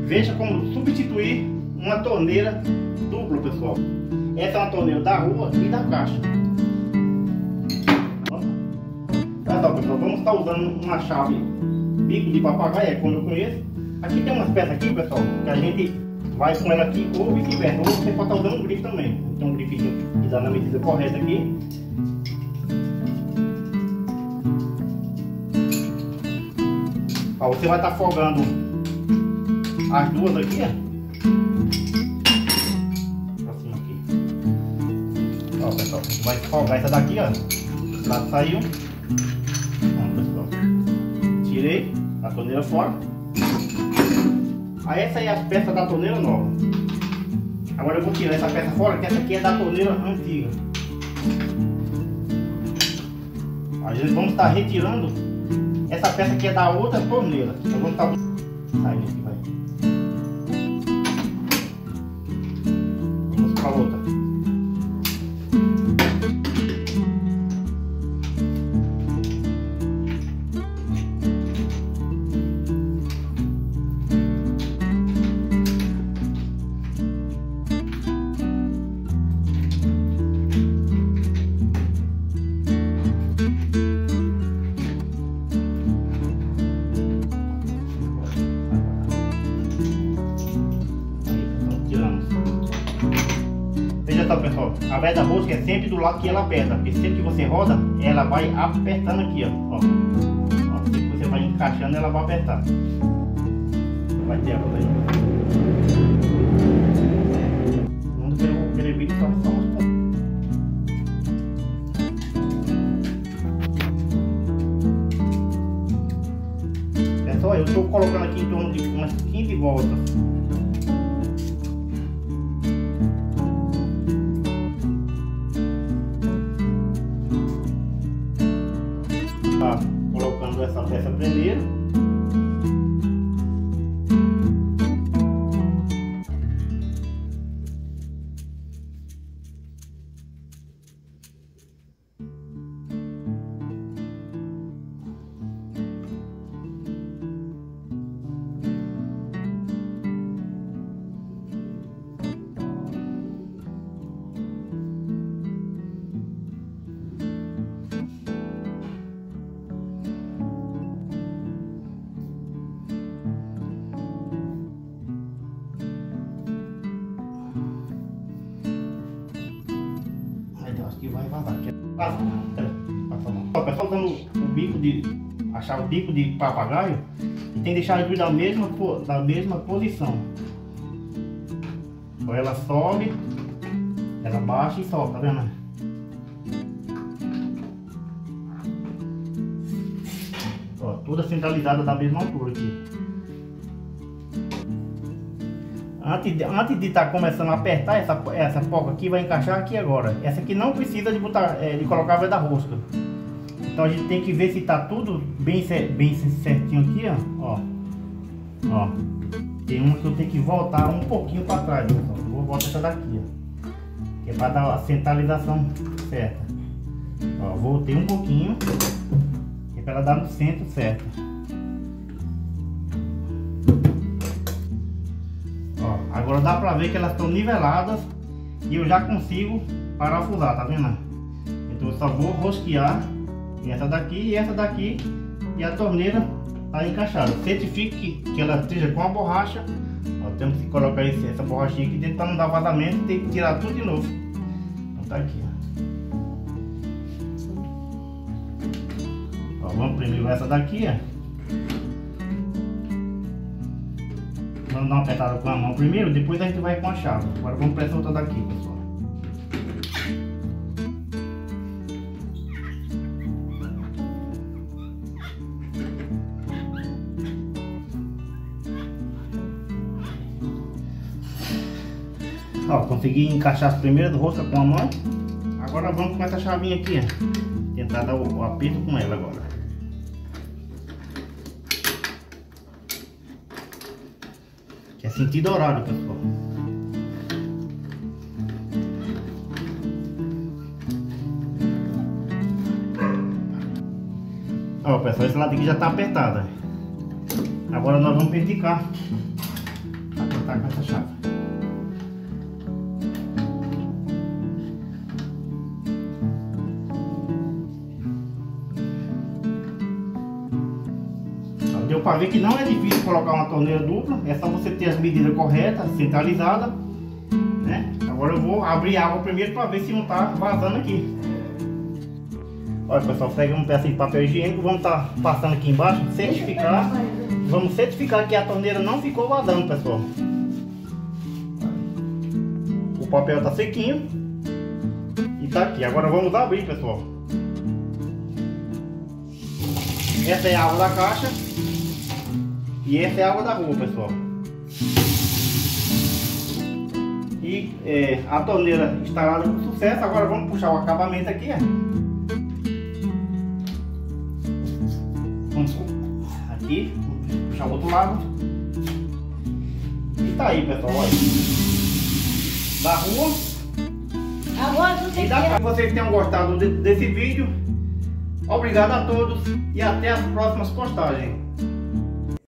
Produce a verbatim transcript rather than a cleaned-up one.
veja como substituir uma torneira dupla, pessoal. Essa é uma torneira da rua e da caixa. Olha só, pessoal, vamos estar usando uma chave bico de papagaio, é como eu conheço. Aqui tem umas peças aqui, pessoal, que a gente vai com ela aqui ou vice-versa. Ou você pode estar usando um grifo também. Tem um grifinho que dá na medida correta aqui. Ó, você vai estar folgando as duas aqui, ó. Pra cima aqui. Ó, pessoal, a gente vai folgar essa daqui, ó. Lá saiu. Ó, pessoal. Tirei a torneira fora. Aí essa aí é as peças da torneira nova. Agora eu vou tirar essa peça fora, que essa aqui é da torneira antiga. A gente vamos estar retirando essa peça aqui, é da outra torneira. Então vamos estar saindo aqui, vai. Vamos para a outra. Veja só, pessoal, a veda rosca é sempre do lado que ela aperta, porque sempre que você roda, ela vai apertando aqui, ó. Ó, ó, sempre que você vai encaixando, ela vai apertar. Vai ter agora aí. Manda pelo, pelo vídeo só só uns pontos. Pessoal, eu estou colocando aqui em torno de umas quinze voltas. Tá colocando essa peça primeiro. Que vai vazar. Passa, passa a mão. O pessoal usando o bico de achar o bico de papagaio e tem que deixar ele da mesma da mesma posição. Então ela sobe, ela baixa e sobe, tá vendo? Ó, toda centralizada da mesma altura aqui. Antes de antes de estar tá começando a apertar, essa, essa porca aqui vai encaixar aqui agora. Essa aqui não precisa de, botar, é, de colocar a veda rosca. Então a gente tem que ver se está tudo bem, bem certinho aqui, ó. Ó. Ó. Tem uma que eu tenho que voltar um pouquinho para trás. Então. Vou voltar essa daqui, ó. Que é para dar a centralização certa. Ó, voltei um pouquinho. Que é para ela dar no centro certo. Agora dá pra ver que elas estão niveladas e eu já consigo parafusar, tá vendo? Então eu só vou rosquear essa daqui e essa daqui e a torneira tá encaixada. Certifique que, que ela esteja com a borracha. Ó, temos que colocar esse, essa borrachinha aqui dentro para não dar vazamento, tem que tirar tudo de novo. Então tá aqui, ó. Ó, vamos primeiro essa daqui, ó. Vamos dar uma apertada com a mão primeiro, depois a gente vai com a chave. Agora vamos para essa outra daqui, pessoal. Ó, consegui encaixar as primeiras roscas com a mão. Agora vamos com essa chavinha aqui, ó. Tentar dar o, o aperto com ela agora. É sentido horário, pessoal. Ó, pessoal, esse lado aqui já tá apertado. Agora nós vamos perdicar acertar com essa chave. Deu para ver que não é difícil colocar uma torneira dupla, é só você ter as medidas corretas, centralizadas, né? Agora eu vou abrir a água primeiro para ver se não está vazando aqui. Olha pessoal, pega um pedaço de papel higiênico, vamos estar tá passando aqui embaixo, certificar, vamos certificar que a torneira não ficou vazando, pessoal. O papel está sequinho e está aqui. Agora vamos abrir, pessoal. Essa é a água da caixa. E essa é a água da rua, pessoal. E é, a torneira instalada com sucesso. Agora vamos puxar o acabamento aqui, ó. Vamos aqui, vamos puxar o outro lado. E tá aí, pessoal, olha. Da rua. E da casa. Se vocês tenham gostado de, desse vídeo, obrigado a todos e até as próximas postagens.